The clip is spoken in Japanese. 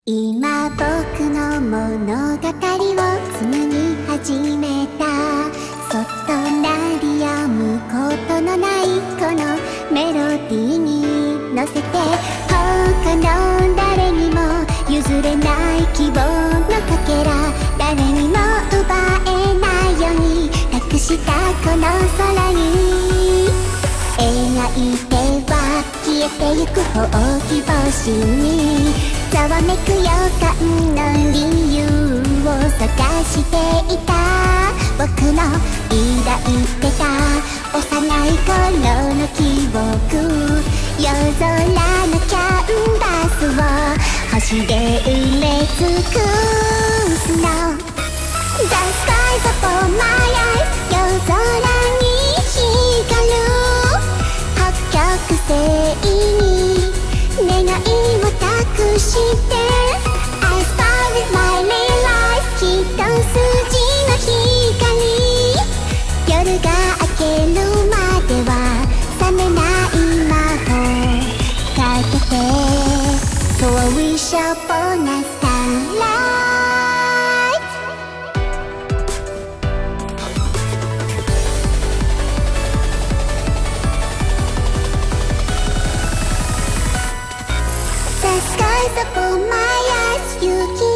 今僕の物語を紡ぎ始めた。そっと鳴り止むことのないこのメロディーに乗せて、他の誰にも譲れない希望のかけら、誰にも奪えないように託したこの空に、描いては消えてゆくほうき星にざわめく予感の理由を探していた。僕の抱いてた幼い頃の記憶、夜空のキャンバスを星で埋め尽くすの。 The skies upon my eyes 夜空に光る北極星に願いを託して、 I start with my real life 一筋の光、夜が明けるまでは覚めない魔法かけて、 So I wish upon a starlight。The skies upon my eyes 雪